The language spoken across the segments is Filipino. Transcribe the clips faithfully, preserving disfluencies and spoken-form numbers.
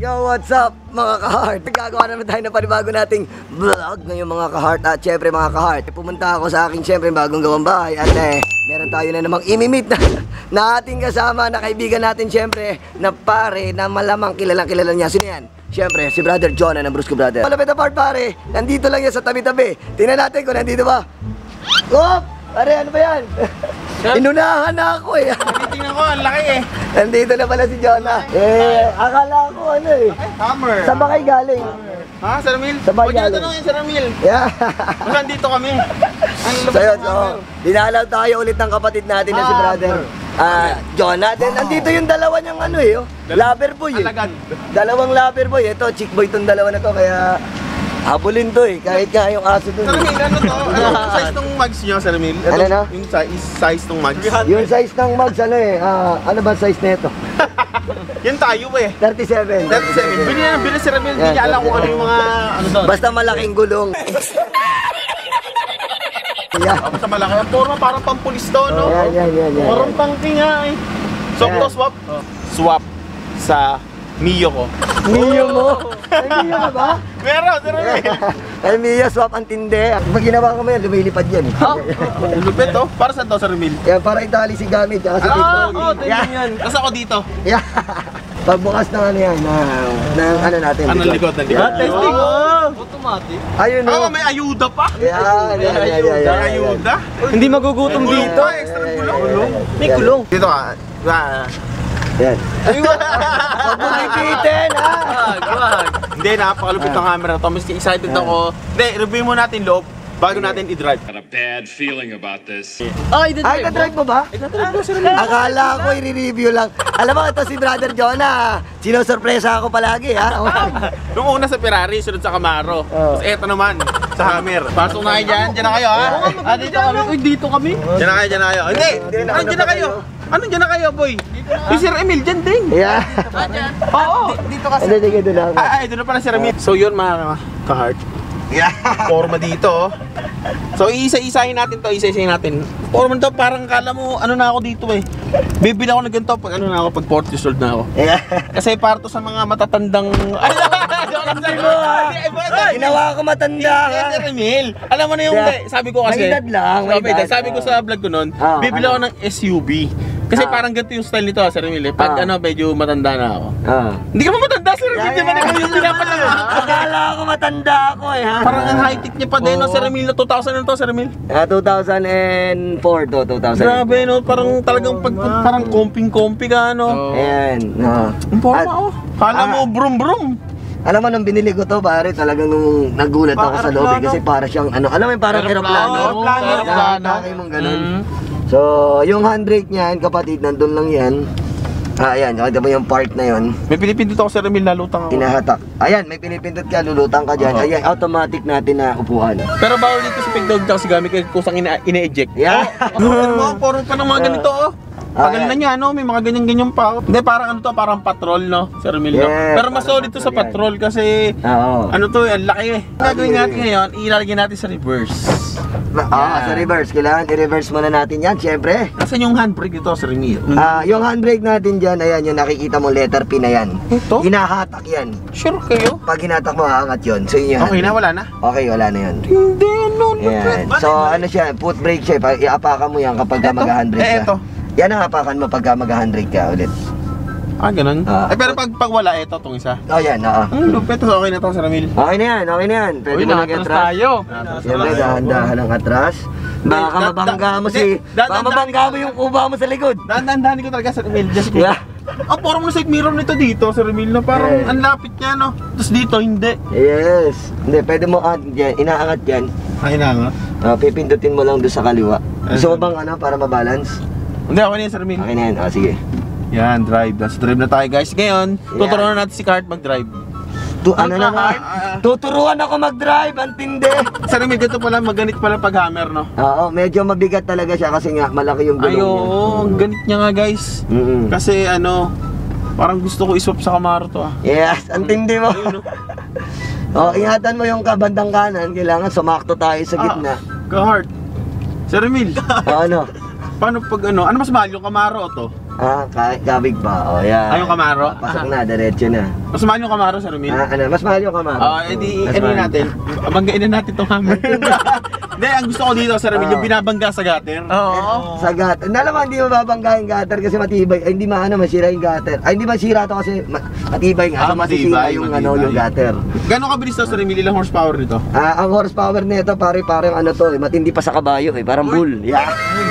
Yo, what's up mga ka-heart? Gagawa naman tayo ng panibago nating vlog ngayon mga ka-heart. At syempre mga ka-heart, pumunta ako sa aking syempre bagong gawang bahay. At eh, meron tayo na namang imimit na, na ating kasama na kaibigan natin syempre na pare na malamang kilalang kilala niya. Sino yan? Syempre, si Brother Jonah ng Brusco Brother. Malapit na part pare, nandito lang yan sa tabi-tabi. Tingnan natin kung nandito ba. Op! Pare, ano ba yan? Inunahan na ako eh. Tingnan ko, ang laki eh. Nandito na pala si Jonah. Eh, akala ko ano eh. Hammer. Saan ba kayo galing? Ha? Sa Ramil? Sa bayan. Huwag niyo tanongin sa Ramil. Yeah. Nandito kami. Ang So yun, so, dinalaw tayo ulit ng kapatid natin na si Brother ah, Jonah. Then, nandito yung dalawa niyang ano eh. Oh. Lover boy eh. Alagad. Dalawang lover boy. Ito, chick boy tong dalawa na to. Kaya, habulin to eh. Kahit nga yung aso dun. Sa Ramil, ano to? Ano yung size ng mugs niyo sa Ramil? Ano na? Yung size, size ng mugs. Yung size ng mugs, ano eh. ah, ano ba size nito? Yan tayo eh. thirty-seven. thirty-seven. Bili na, bili si Ramil. Hindi Yan, niya alam kung ano yung mga, ano doon. Basta malaking gulong. Yeah. Basta malaki. Puro parang pampulis to, no? Yan, yan, yan, yan. Parang pangki nga eh. So, Yan. to swap? Swap sa Mio ko. Mio mo? Ay, Mio ka ba? Meron, si Ramil. Ay, Mio, swap ang tinde. Pag ginawa ko mo yan, lumilipad yan. Oh, lupit to. Para saan to sa Ramil? Yan, para itali si gamit. Tsaka si Ah, TikTok. oo, tingnan yan. Tapos ako dito. Yeah. Pagbukas ng ano yan, na, ng ano natin. Ano likod, ng likod? Ah, testing. Oh, automatic. Ayun Ah, o. may ayuda pa. Yan, yan, yan, yan, May yan. ayuda. Hindi magugutom May dito. gulong pa, extra gulong. May kulong. Dito ka. Ah. Yan. Huwag mo bibitin, ha? Hindi, napakalupit ng camera to. Mas excited ako. Hindi, review mo natin loob bago natin i-drive. Got a bad feeling about this. Ay, Ay, na-drive mo ba? Akala ko i-review lang. Alam mo, ito si Brother Jonah. Sinusurpresa ako palagi, ha? Nung una sa Ferrari, sunod sa Camaro. Oh. Tapos eto naman, sa Hammer. Pasok na kayo dyan. Dyan na kayo, ha? Ah, dito kami. Uy, dito kami. Dyan na kayo, dyan na kayo. Hindi! Ano, dyan na kayo? Ano, dyan na kayo, boy? Yung Sir Emil, dyan din. Yeah. Oo. Dito kasi. Hindi, hindi, doon ako. Ay, doon na pala si Ramil. So yun mga ka-heart. Yeah. Forma dito. Oh. So iisa-isahin natin to, isa-isahin natin. Forma to, parang kala mo, ano na ako dito eh. Bibili ako ng ganito pag ano na ako, pag forty years old na ako. Yeah. Kasi para to sa mga matatandang... Ay, Hindi mo, ha? Ginawa ko matanda, ha? Sir Emil, alam mo na yung, Yeah. sabi ko kasi, May edad lang, may sabi, edad. sabi ko sa vlog ko noon, Ah, bibili ano? ako ng S U V. Kasi Ah. parang ganito yung style nito, Sir Emil. eh. Pag Ah. ano, medyo matanda na ako. Ah. Hindi ka ba matanda, Sir Emil? Di ba na yung pinapalala? Akala ko matanda ako eh, ha? Parang ang high-tech niya pa din, no, Sir Emil, na two thousand na to, Sir Emil. Ah, two thousand four to two thousand. Grabe, no, parang talagang pag, parang komping-kompi ka, no. Ayan. No. Ang forma, At- oh. Kala Ah. mo, brum-brum. Alam mo, nung binili ko to, pare, talagang nung nagulat ako sa loob eh, kasi para siyang, ano, alam mo yung parang aeroplano? Aeroplano, aeroplano. Kaya mong ganun. Mm. So, yung handbrake niyan, kapatid, nandun lang yan. Ah, ayan, nakita mo yung part na yon, May pinipindot ako, Sir Emil, nalutang ako. inahatak. Ayan, may pinipindot ka, lulutang ka dyan. Oo. Ayan, automatic natin na upuan. Pero bawal dito sa pigdog tsaka si gamit kasi kusang ina- ina-eject. Yeah. Ano mo, puro pa ng mga ganito, oh. Tagal na niya, no? May mga ganyan-ganyan pa. Hindi, parang ano to, parang patrol, no? Sir Emil, no? Yes, Pero mas solid to sa patrol yan. patrol kasi, Oo. ano to, ang laki eh. Gagawin natin ngayon, ilalagay natin sa reverse. Ah, sa reverse, kailangan i-reverse muna natin yan, syempre. Nasaan yung handbrake dito, Sir Emil? Ah, yung handbrake natin dyan, ayan, yung nakikita mo letter P na yan. Ito? Hinahatak yan. Sure kayo? Pag hinatak mo, haangat yun. So, yun yung Okay na, handbrake. wala na? Okay, wala na yun. Hindi, ano, Yan. So, ano siya, foot brake siya. Pag iapakan mo yan kapag Eto? mag-handbrake Eh, ka. eto. Yan ang hapakan mo pag mag-handbrake ka ulit. Ah, ganun? Ah. eh, pero pag, pag wala, ito, itong isa. Oh, yan, oo. Ang lupit, so okay na to, Sir Emil. Okay na yan, okay na yan. Pwede Uy, mo nakatras nag-atras. tayo. Siyempre, dahan-dahan ang atras. Baka Da- mabangga da- mo da- si... da- Baka da- mabangga mo yung kuba mo sa likod. Dahan-dahan ko talaga, Sir Emil. Just Yeah. Ang parang mo na side mirror nito dito, Sir Emil, na parang Yeah. ang lapit niya, no? Tapos dito, hindi. Yes. Hindi, pwede mo at yan, inaangat yan. Ay, na nga. Ah, pipindutin mo lang doon sa kaliwa. Gusto mo bang ano, para mabalance? Hindi, ako na yan, Sir Emil. Okay na yan, ah, sige. Yan, drive. Let's drive na tayo, guys. Ngayon, tuturuan na natin si Kart mag-drive. Tu ano na nga? Ah, Tuturuan ako mag-drive, ang tindi. Sir Emil, ganito pala, maganit pala pag hammer, no? Oo, medyo mabigat talaga siya kasi nga malaki yung Ay, gulong niya. oo, ang ganit niya nga, guys. Mm-mm. Kasi, ano, parang gusto ko iswap sa Camaro to, ah. Yes, ang tindi mo. Ayun, no? Oh, ingatan mo yung kabandang kanan, kailangan sumakto tayo sa gitna. Ah, ka-Heart. Sir Emil, Oh, ano? paano pag ano, ano mas mahal yung Camaro o to? Ah, ka kabig pa. O, yan. Ay, yung Camaro? Pasok na, diretso na. Mas mahal yung Camaro, Sir Emil? Ah, ano, mas mahal yung Camaro. Oo, edi, Mas ano mahal. natin? Banggain na natin itong hammer. Hindi, ang gusto ko dito, Sir Emil, yung Ah. binabangga sa gutter. Oo. Sa gutter. Naman hindi mababangga yung gutter kasi matibay. Ay, hindi maano, masira yung gutter. Ay, hindi masira to kasi ma- matibay nga. Ah, So, masisira matibay, yung, matibay. ano, yung gutter. Gano'ng kabilis to, Sir Emil? Ilang horsepower nito? Ah, ang horsepower nito, pare, parang ano to, eh, matindi pa sa kabayo eh. Parang bull. Yeah.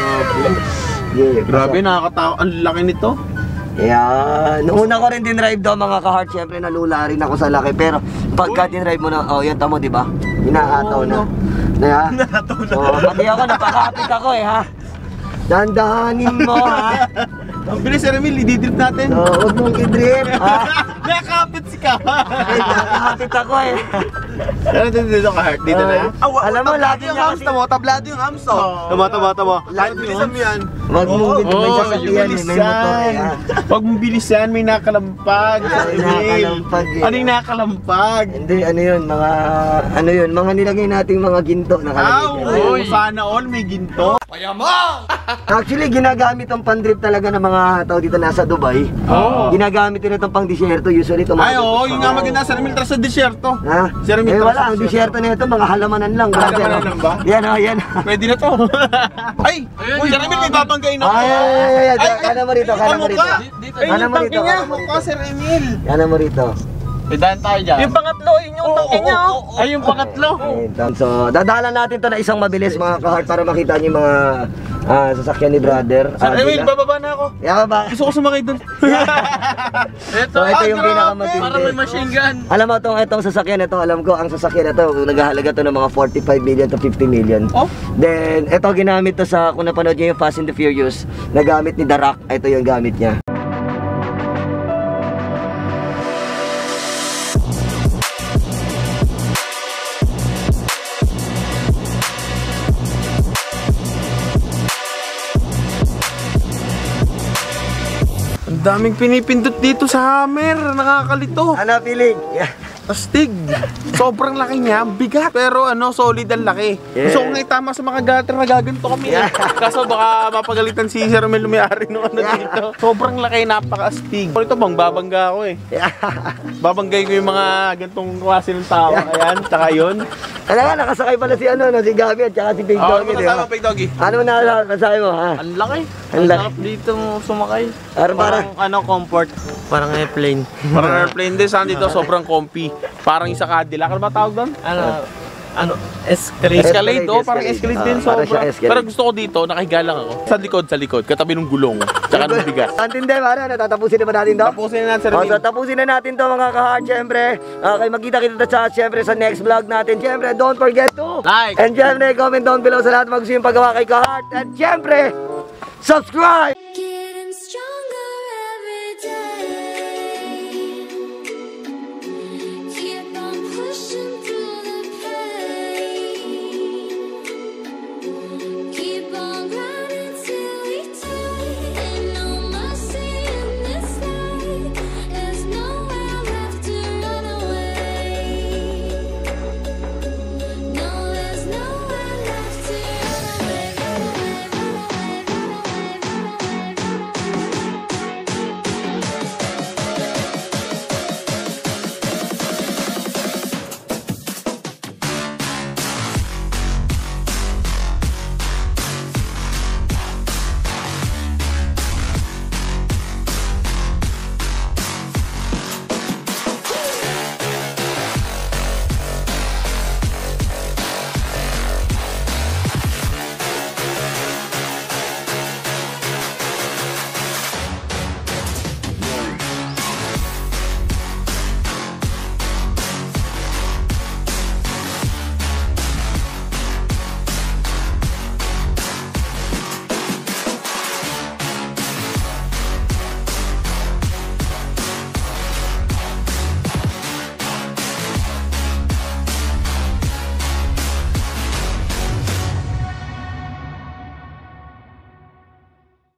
Yeah, Grabe, nakakatawa. Ang laki nito. Yan. Nung una ko rin din-drive daw mga ka-heart, syempre nalula rin ako sa laki. Pero pagka din-drive mo na, oh yan tamo, di ba? Inaataw na. Na, so, pati ako, napakapit ako eh, ha? Dandahanin mo, ha? Ang bilis, Sir Emil, ididrip natin. So, huwag mong i-drip, ha? Nakakapit si ka. Ay, nakakapit ako eh. Ano dito dito ka, Heart? Dito na yan? Alam mo, lagi yung niya hams kasi... mo, tablado yung hams to. Tama, tama, tama. Kahit bilisan mo yan. Huwag mong dito may Oo, sasakyan eh, may motor eh, ha? Huwag mong bilisan, may nakalampag. Sir May Emil. nakalampag eh. Ano yung nakalampag? Hindi, ano yun, mga... Ano yun, mga nilagay nating mga ginto nakalagay. Aw, dyan. oh, sana all may ginto. Actually, ginagamit ang pandrip talaga ng mga tao dito nasa Dubai. Oo. Ginagamit din itong pang disyerto, usually ito. Ay, oo, yung nga maganda, Sir Emil, tara sa disyerto. Ha? Sir, may eh tara wala, sa ang disyerto. disyerto na ito, mga halamanan lang. brother, Halamanan oh. lang ba? Yan o, yan. Pwede na to. Ay, uy, Sir Emil, may babanggain ako. Ay, ay, ay, ay, ay, kanan mo rito, kanan mo rito. Ay, Kanan yung mo tangke rito, niya. kanan mo Mukha, rito. Sir Emil. Kanan mo rito. Pidahan tayo dyan. Yung pangatlo, yun yung tangke niya. oh. Ay, yung pangatlo. Ayun, so, dadalan natin to na isang mabilis mga kahart para makita niyo yung mga ah, sasakyan ni brother. Sir Ah, Emil, sila. bababa na ako. Yan ba? Gusto ko sumakay doon. So, ito yung pinakamatindi. Para may machine gun. Alam mo itong itong sasakyan na ito, alam ko ang sasakyan na ito, naghahalaga to ng mga forty-five million to fifty million. Oh? Then, ito ginamit to sa, kung napanood niyo yung Fast and the Furious, nagamit ni The Rock, ito yung gamit niya. Ang daming pinipindot dito sa hammer. Nakakalito. Ano, feeling? Yeah. Astig. Sobrang laki niya. Bigat. Pero ano, solid ang laki. Yeah. Gusto ko nga itama sa mga gutter na gaganto kami. Yeah. Kaso baka mapagalitan si Sir Mel may-ari nung ano Yeah. dito. Sobrang laki, napaka-astig. Ito bang babangga ako eh. Babanggay ko yung mga gantong klase ng tao. Ayan, tsaka yun. Alam nga, nakasakay pala si ano, no, si Gabi at saka si Big Oo, Doggy, ano di ba? kasama, Pig Doggy? Ano na nasakay mo, ha? Ang laki. Ang Ang laki. sarap dito mo sumakay. Parang- Parang ano, comfort. Parang airplane. Parang airplane din. Saan dito, sobrang comfy. Parang isa Cadillac. Ano ba tawag doon? Ano, ano, escalator. Escalade, oh, parang Escalade. escalade din, Ah, parang sobra. siya escalade. Pero gusto ko dito, nakahiga lang ako. Sa likod, sa likod, katabi ng gulong. Tsaka ng bigas. Antindi, pare, ano, tatapusin na ba natin to? Tapusin na natin, Sir Oh, Emil. so tapusin na natin to mga ka-heart, syempre. Okay, magkita kita sa syempre sa next vlog natin. Syempre, don't forget to Like. and syempre, comment down below sa lahat mag-gusto yung paggawa kay ka-heart. And syempre, subscribe!